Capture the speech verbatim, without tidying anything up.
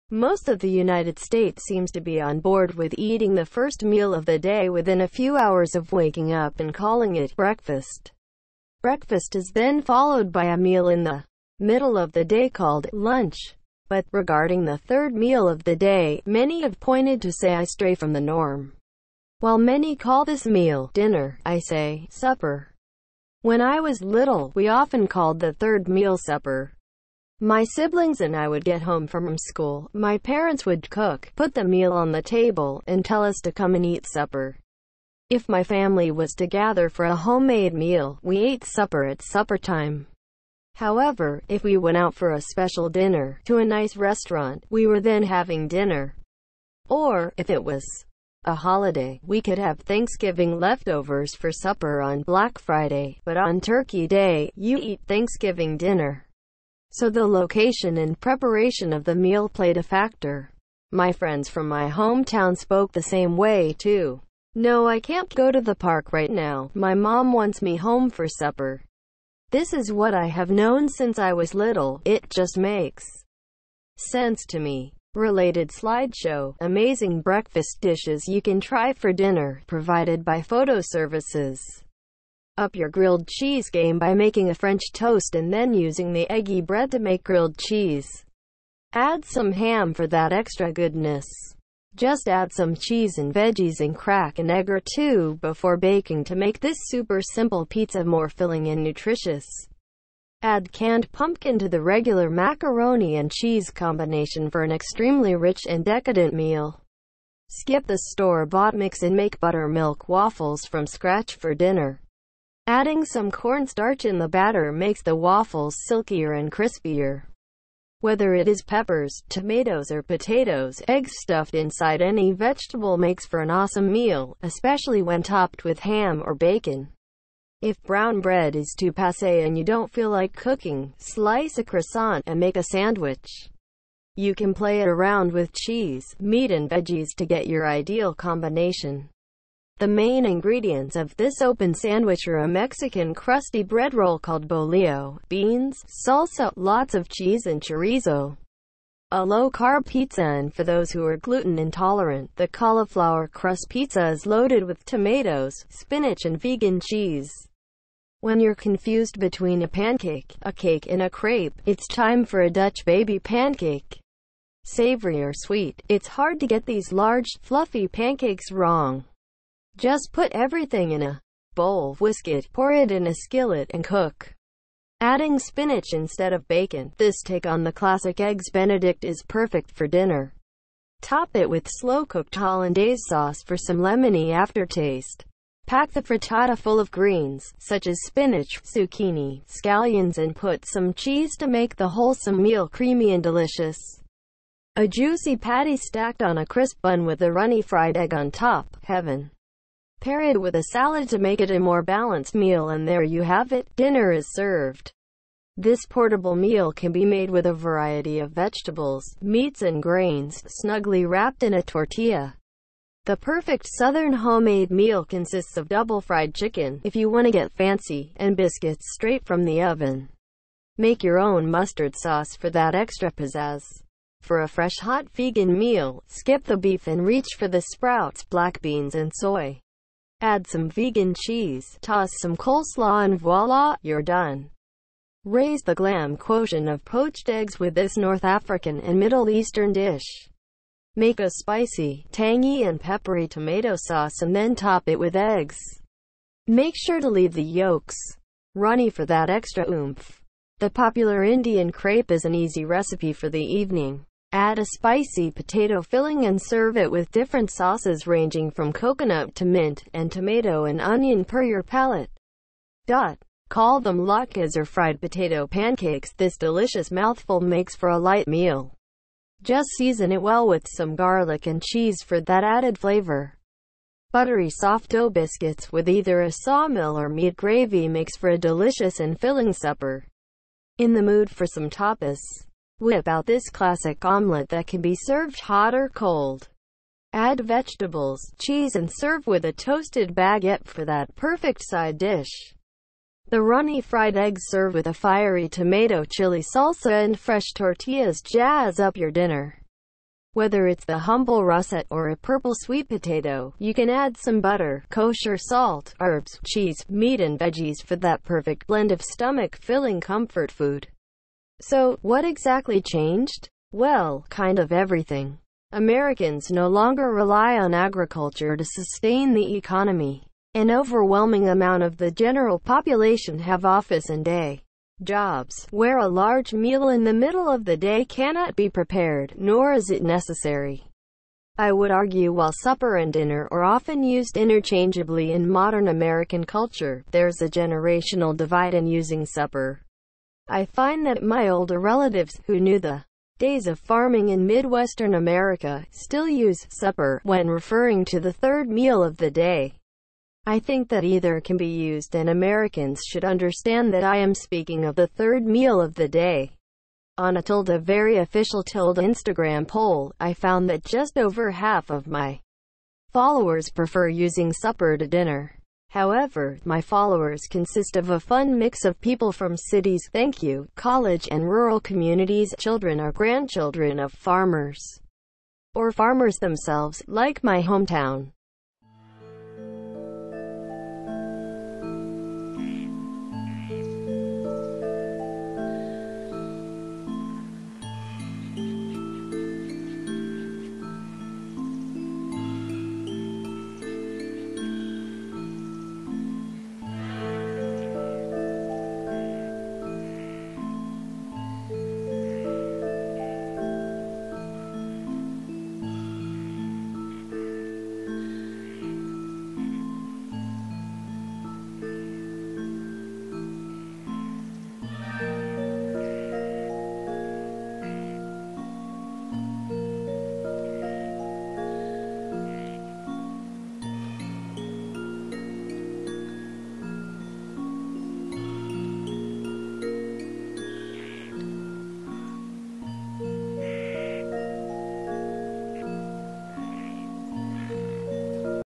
Most of the United States seems to be on board with eating the first meal of the day within a few hours of waking up and calling it breakfast. Breakfast is then followed by a meal in the middle of the day called lunch. But regarding the third meal of the day, many have pointed to say I stray from the norm. While many call this meal dinner, I say supper. When I was little, we often called the third meal supper. My siblings and I would get home from school, my parents would cook, put the meal on the table, and tell us to come and eat supper. If my family was to gather for a homemade meal, we ate supper at supper time. However, if we went out for a special dinner, to a nice restaurant, we were then having dinner. Or, if it was a holiday, we could have Thanksgiving leftovers for supper on Black Friday, but on Turkey Day, you eat Thanksgiving dinner. So the location and preparation of the meal played a factor. My friends from my hometown spoke the same way too. No, I can't go to the park right now. My mom wants me home for supper. This is what I have known since I was little. It just makes sense to me. Related slideshow. Amazing breakfast dishes you can try for dinner, provided by Photo Services. Up your grilled cheese game by making a French toast and then using the eggy bread to make grilled cheese. Add some ham for that extra goodness. Just add some cheese and veggies and crack an egg or two before baking to make this super simple pizza more filling and nutritious. Add canned pumpkin to the regular macaroni and cheese combination for an extremely rich and decadent meal. Skip the store-bought mix and make buttermilk waffles from scratch for dinner. Adding some cornstarch in the batter makes the waffles silkier and crispier. Whether it is peppers, tomatoes or potatoes, eggs stuffed inside any vegetable makes for an awesome meal, especially when topped with ham or bacon. If brown bread is too passé and you don't feel like cooking, slice a croissant and make a sandwich. You can play it around with cheese, meat and veggies to get your ideal combination. The main ingredients of this open sandwich are a Mexican crusty bread roll called bolillo, beans, salsa, lots of cheese and chorizo. A low-carb pizza, and for those who are gluten intolerant, the cauliflower crust pizza is loaded with tomatoes, spinach and vegan cheese. When you're confused between a pancake, a cake and a crepe, it's time for a Dutch baby pancake. Savory or sweet, it's hard to get these large, fluffy pancakes wrong. Just put everything in a bowl, whisk it, pour it in a skillet, and cook. Adding spinach instead of bacon, this take on the classic Eggs Benedict is perfect for dinner. Top it with slow-cooked hollandaise sauce for some lemony aftertaste. Pack the frittata full of greens, such as spinach, zucchini, scallions, and put some cheese to make the wholesome meal creamy and delicious. A juicy patty stacked on a crisp bun with a runny fried egg on top. Heaven. Pair it with a salad to make it a more balanced meal, and there you have it, dinner is served. This portable meal can be made with a variety of vegetables, meats and grains, snugly wrapped in a tortilla. The perfect southern homemade meal consists of double fried chicken, if you want to get fancy, and biscuits straight from the oven. Make your own mustard sauce for that extra pizzazz. For a fresh hot vegan meal, skip the beef and reach for the sprouts, black beans and soy. Add some vegan cheese, toss some coleslaw, and voila, you're done. Raise the glam quotient of poached eggs with this North African and Middle Eastern dish. Make a spicy, tangy and peppery tomato sauce and then top it with eggs. Make sure to leave the yolks runny for that extra oomph. The popular Indian crepe is an easy recipe for the evening. Add a spicy potato filling and serve it with different sauces ranging from coconut to mint, and tomato and onion per your palate. Dot. Call them latkes or fried potato pancakes. This delicious mouthful makes for a light meal. Just season it well with some garlic and cheese for that added flavor. Buttery soft dough biscuits with either a sawmill or meat gravy makes for a delicious and filling supper. In the mood for some tapas? Whip out this classic omelet that can be served hot or cold. Add vegetables, cheese, and serve with a toasted baguette for that perfect side dish. The runny fried eggs served with a fiery tomato chili salsa and fresh tortillas jazz up your dinner. Whether it's the humble russet or a purple sweet potato, you can add some butter, kosher salt, herbs, cheese, meat and veggies for that perfect blend of stomach-filling comfort food. So, what exactly changed? Well, kind of everything. Americans no longer rely on agriculture to sustain the economy. An overwhelming amount of the general population have office and day jobs, where a large meal in the middle of the day cannot be prepared, nor is it necessary. I would argue while supper and dinner are often used interchangeably in modern American culture, there's a generational divide in using supper. I find that my older relatives, who knew the days of farming in Midwestern America, still use supper when referring to the third meal of the day. I think that either can be used, and Americans should understand that I am speaking of the third meal of the day. On a tilde very official tilde Instagram poll, I found that just over half of my followers prefer using supper to dinner. However, my followers consist of a fun mix of people from cities, thank you, college and rural communities, children or grandchildren of farmers, or farmers themselves, like my hometown.